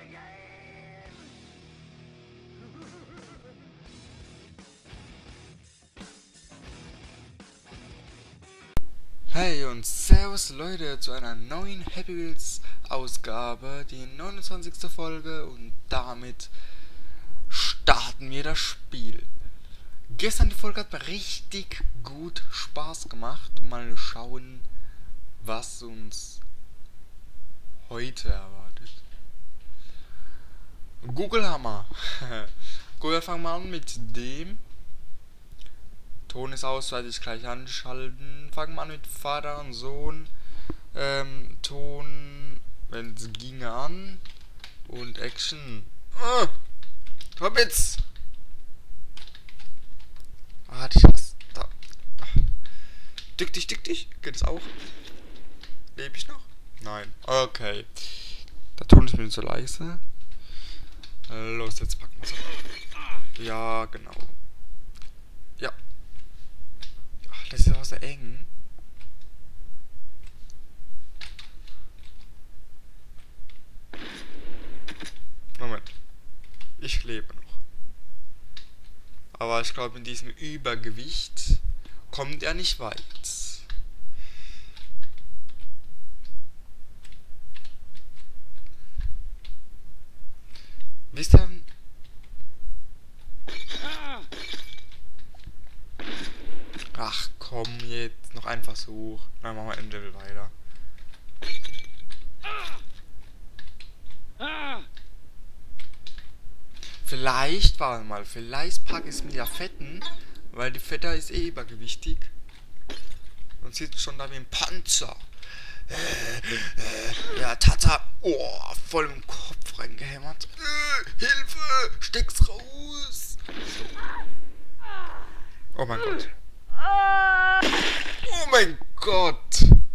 Hey und servus Leute zu einer neuen Happy Wheels Ausgabe, die 29. Folge, und damit starten wir das Spiel. Gestern die Folge hat mir richtig gut Spaß gemacht und mal schauen, was uns heute erwartet. Google Hammer. Gut, wir fangen mal an mit dem. Ton ist aus, werde ich gleich anschalten. Fangen wir an mit Vater und Sohn. Ton, wenn es ginge, an. Und Action. Hobbits! Ich hasse da. Dück dich. Geht es auch? Lebe ich noch? Nein. Okay. Der Ton ist mir zu leise. Los, jetzt packen wir es. Ja, genau. Ja. Das ist auch so eng. Moment. Ich lebe noch. Aber ich glaube, in diesem Übergewicht kommt er nicht weit. Wisst ihr? Ach komm, jetzt noch ein Versuch. Dann machen wir im Level weiter. Vielleicht packe ich es mit der Fetten, weil die Fette ist eh übergewichtig. Und sieht schon da wie ein Panzer. Ja, Tata. Oh, voll im Kopf reingehämmert. Hilfe! Steck's raus! So. Oh mein Gott. Oh mein Gott!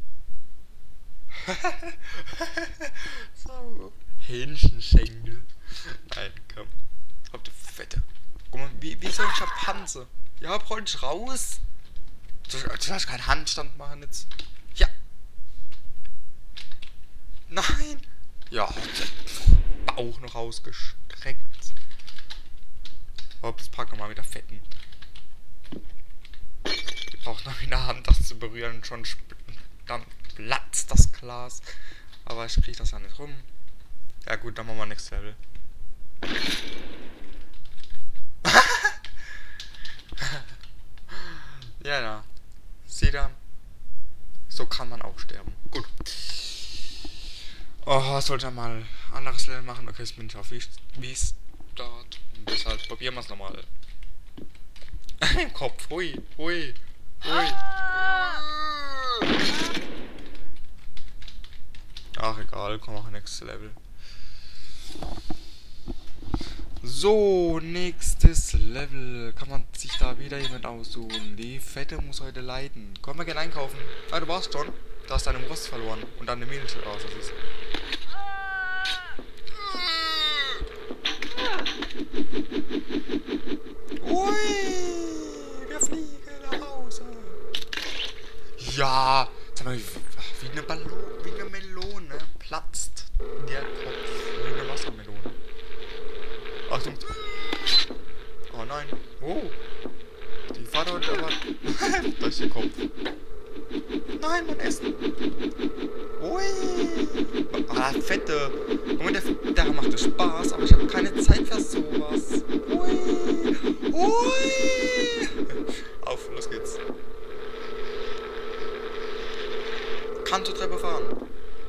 So. Hähnchenschenkel. Nein, komm. Hab die Fette. Guck mal, wie soll ich Schimpanse? Ja, roll dich raus. Soll ich keinen Handstand machen jetzt? Ja. Nein. Ja, Bauch noch ausgestreckt. Hopp, jetzt packen wir mal wieder Fetten. Braucht noch in der Hand, das zu berühren, schon dann platzt das Glas. Aber ich krieg das ja nicht rum. Ja gut, dann machen wir Next Level. Ja. Seht ihr? So kann man auch sterben. Gut. Oh, sollte mal anderes Level machen. Okay, jetzt bin ich auf Restart. Und deshalb probieren wir es nochmal. Im Kopf. Hui. Ach egal, komm, machen nächstes Level. So, nächstes Level. Kann man sich da wieder jemand aussuchen? Die Fette muss heute leiden. Komm, wir gehen einkaufen. Ah, du warst schon. Du hast deine Wurst verloren. Und deine Milch raus. Das ist. Ui, wir fliegen nach Hause. Ja, sag mal, wie eine Melone platzt der Kopf. Wie eine Wassermelone. Achtung. Oh nein. Oh. Die Vater und aber. Da ist der Kopf. Nein, mein Essen. Ui. Fette. Moment, der macht es Spaß, aber ich habe keine Zeit für sowas. Ui. Auf, los geht's. Kanto-Treppe fahren.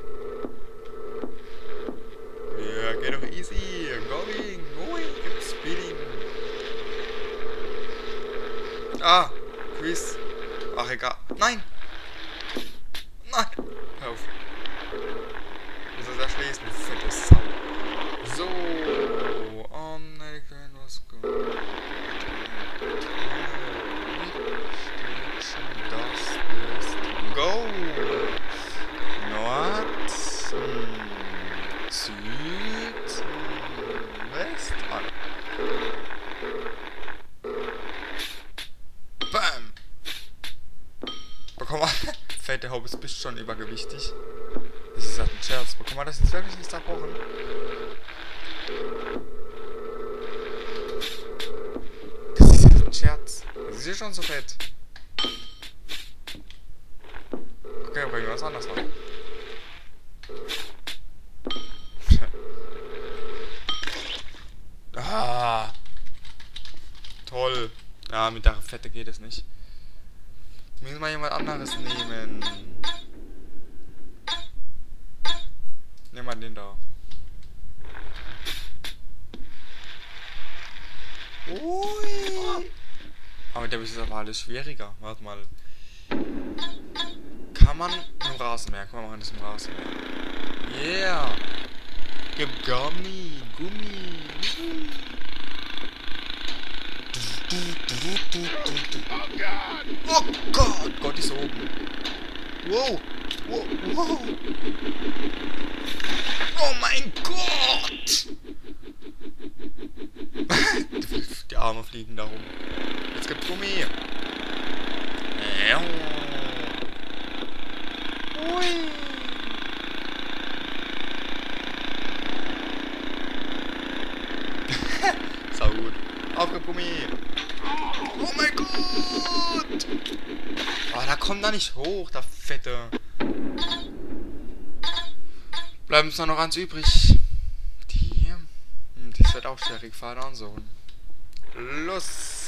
Ja, geht doch easy. Going. Speeding. Ah, Quiz. Ach, egal. Nein. Hör auf. Muss das erschließen, du fette Sau. So. Was gut. Das ist Go. Nord. Süd. West. Bam. Bekomm mal. Fette Hobbits, bist schon übergewichtig. Das ist halt ein Scherz. Bekomm mal das jetzt wirklich nicht zerbrochen. Das ist ein Scherz. Das ist ja schon so fett. Okay, bringen wir was anderes machen. Ah. Toll. Ja, mit der Fette geht es nicht. Müssen wir jemand anderes nehmen. Nehmen wir den da. Ui. Aber der ist aber alles schwieriger. Warte mal. Kann man im Rasenmäher? Guck mal, machen das im Rasenmäher. Yeah. Gib Gummi. Gummi. Oh Gott. Gott ist oben. Wow. Wow. Wow. Oh mein Gott. Die Arme fliegen da rum. Jetzt gibt's Gummi. Ui. Sau gut. Auf mit Gummi. Oh mein Gott. Oh, da kommt da nicht hoch, der Fette. Bleiben uns noch eins übrig. Die. Das wird auch schwierig. Vater und Sohn. Los.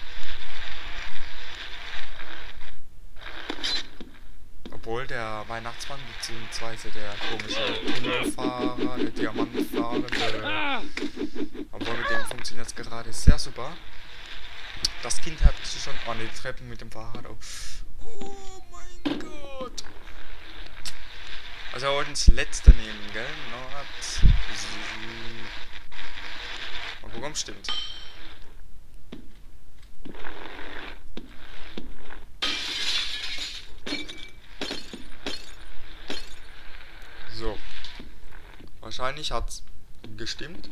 Obwohl der Weihnachtsmann bzw. der komische Himmelfahrer, der Diamantfahrende, obwohl mit dem funktioniert es gerade sehr super. Das Kind hat sich schon an die Treppen mit dem Fahrrad auf. Oh mein Gott. Also wir wollten das letzte nehmen, gell? Nord. Mal gucken, ob stimmt. So. Wahrscheinlich hat's gestimmt.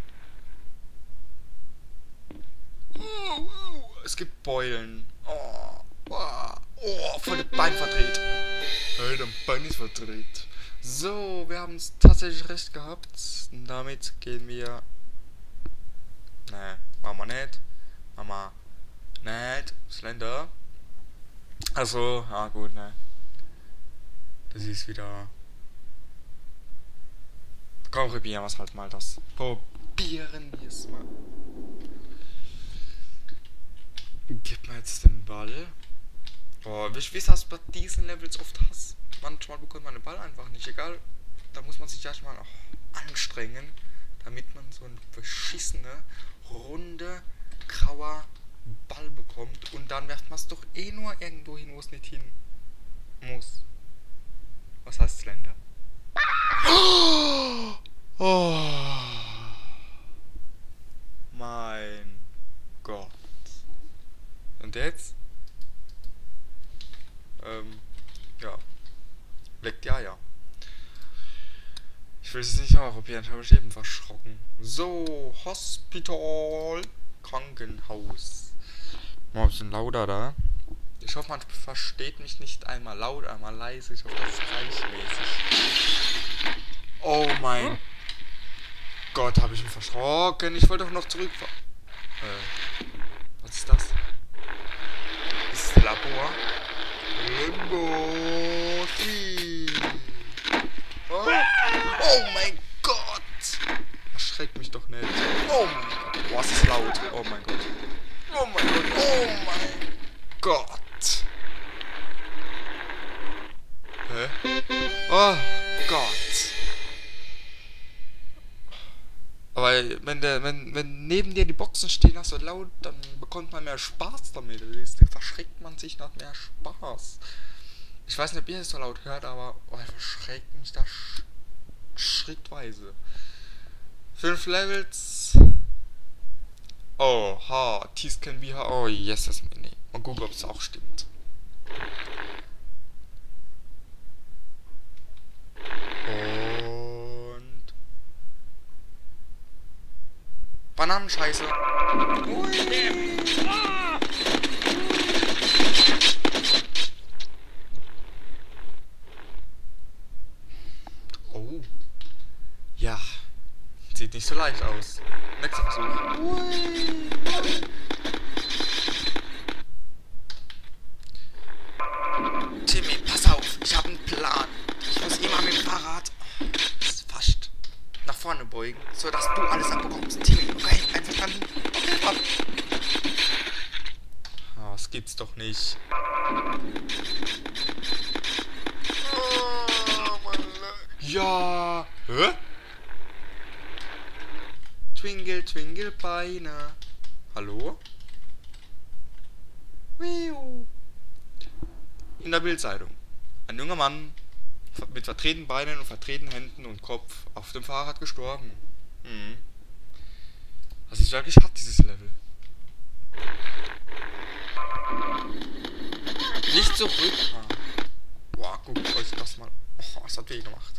Es gibt Beulen. Voll das Bein verdreht. Dein Bein ist verdreht. So, wir haben es tatsächlich recht gehabt. Und damit gehen wir. Ne, machen wir nicht. Machen wir nicht. Slender. Also, ja gut, ne. Das ist wieder. Komm, probieren wir es halt mal das. Probieren wir es mal. Gib mir jetzt den Ball. Boah, wie hast du bei diesen Levels oft Hass? Manchmal bekommt man den Ball einfach nicht. Egal, da muss man sich erstmal auch anstrengen, damit man so ein beschissene, runde, grauer Ball bekommt. Und dann werft man es doch eh nur irgendwo hin, wo es nicht hin muss. Was heißt Slender? Oh mein Gott. Und jetzt? Ja. Leckt die Eier. Ich will es nicht mal probieren, ich habe mich eben verschrocken. So, Hospital. Krankenhaus. Mal ein bisschen lauter da. Ich hoffe, man versteht mich nicht einmal laut, einmal leise. Ich hoffe, das ist gleichmäßig. Oh mein Gott, habe ich mich verschrocken. Ich wollte doch noch zurückfahren. Was ist das? Das ist das Labor. Limbo 3. Oh mein Gott! Erschreckt mich doch nicht. Oh mein Gott. Boah, es ist laut. Oh mein Gott. Oh mein Gott. Oh mein Gott. Hä? Oh Gott. Aber wenn neben dir die Boxen stehen, so laut, dann bekommt man mehr Spaß damit. Dann verschreckt man sich nach mehr Spaß. Ich weiß nicht, ob ihr es so laut hört, aber verschreckt mich da schrittweise. 5 Levels. Oh, Teeth can be hard. Oh, yes, das nee. Mal gucken, ob es auch stimmt. Und Bananenscheiße. Ui. Oh. Ja. sieht nicht so leicht aus. Nächster Versuch. Ui. Timmy, pass auf, ich habe einen Plan. Ich muss immer mit dem Fahrrad fast nach vorne beugen, sodass du alles abbekommst. Timmy, okay, einverstanden? Okay, ab. Oh, das gibt's doch nicht. Oh, Mann. Ja. Hä? Twinkle, twinkle, Beine. Hallo? In der Bildzeitung. Ein junger Mann mit verdrehten Beinen und verdrehten Händen und Kopf auf dem Fahrrad gestorben. Mhm. Das ist wirklich hart, dieses Level. Nicht zurück. Boah, guckt euch das mal. Oh, das hat weh gemacht.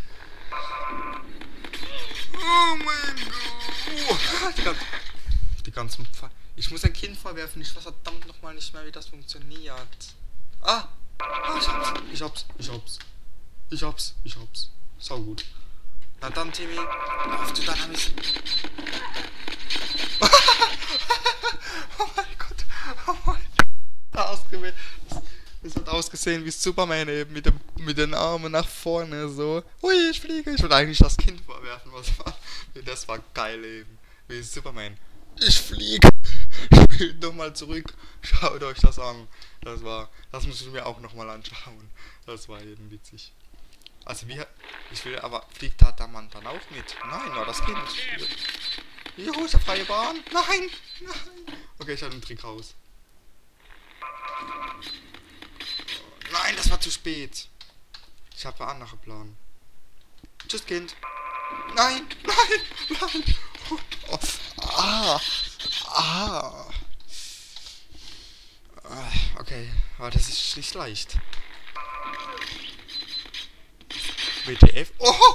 Oh mein Gott. Die ganzen ich muss ein Kind vorwerfen. Ich weiß verdammt nochmal nicht mehr, wie das funktioniert. Ich hab's. So gut. Na dann, Timmy. Auf zu deiner Mist. Oh mein Gott. Oh mein Gott. Das hat ausgesehen wie Superman eben mit den Armen nach vorne so. Hui, ich fliege. Ich wollte eigentlich das Kind vorwerfen, was war. Das war geil eben. Wie Superman. Ich fliege. Spielt nochmal zurück. Schaut euch das an. Das muss ich mir auch nochmal anschauen. Das war eben witzig. Also fliegt da der Mann dann auch mit? Nein, nur das Kind. Juhu, ist eine freie Bahn. Nein. Okay, ich hatte einen Trick raus. Nein, das war zu spät. Ich habe einen anderen Plan. Tschüss, Kind. Nein. Oh, okay, aber das ist nicht leicht. WTF?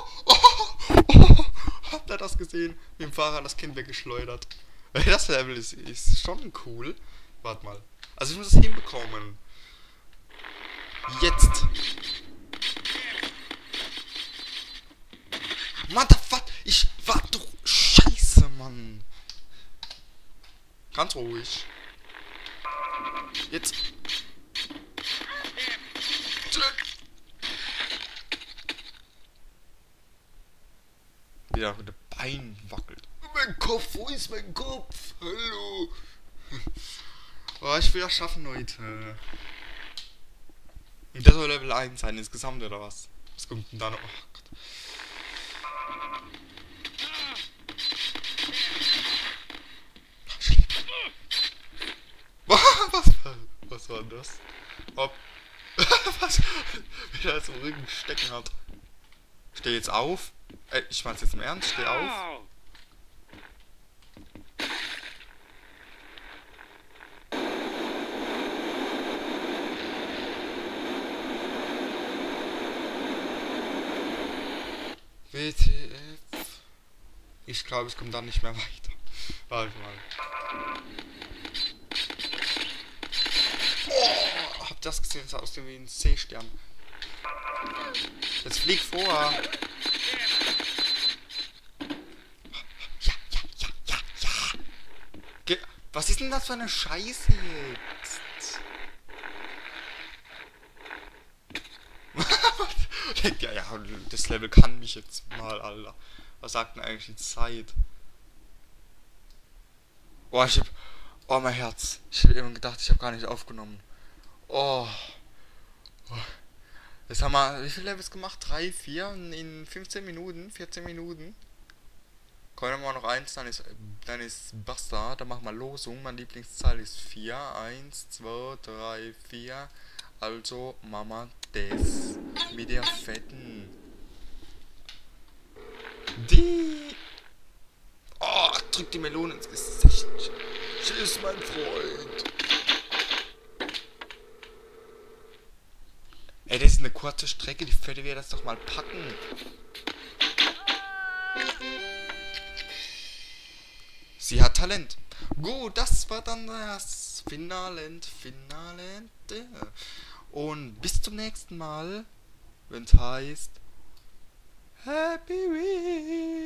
Habt ihr das gesehen? Mit dem Fahrrad das Kind weggeschleudert. Das Level ist schon cool. Warte mal. Also ich muss das hinbekommen. Jetzt. Motherfuck. Ich war doch... Scheiße, Mann. Ganz ruhig. Jetzt. Wieder mit dem Bein wackelt. Mein Kopf, wo ist mein Kopf? Hallo. Oh, ich will das schaffen heute. Und das soll Level 1 sein insgesamt, oder was? Was kommt denn da noch? Oh Gott. Was war das? Was? Wie er so im Rücken stecken hat. Steh jetzt auf. Ich mein's jetzt im Ernst. Steh auf. WTF. Ich glaube, es kommt dann nicht mehr weiter. Warte mal. Oh, habt ihr das gesehen? Das sah aus wie ein Seestern. Jetzt flieg vor. Ja. Was ist denn das für eine Scheiße jetzt? ja, das Level kann mich jetzt mal, Alter. Was sagt denn eigentlich die Zeit? Oh, mein Herz. Ich habe eben gedacht, ich habe gar nicht aufgenommen. Oh. Jetzt haben wir, wie viele Levels gemacht? 3, 4 in 15 Minuten, 14 Minuten. Kommen wir noch eins, dann ist basta. Dann machen wir Losung. Meine Lieblingszahl ist 4. 1, 2, 3, 4. Also Mama das mit der fetten. Die. Oh, drück die Melone ins Gesicht. Tschüss, mein Freund. Ey, das ist eine kurze Strecke, die Fette wir das doch mal packen. Sie hat Talent. Gut, das war dann das Finale. Und bis zum nächsten Mal, wenn es heißt Happy Wheels.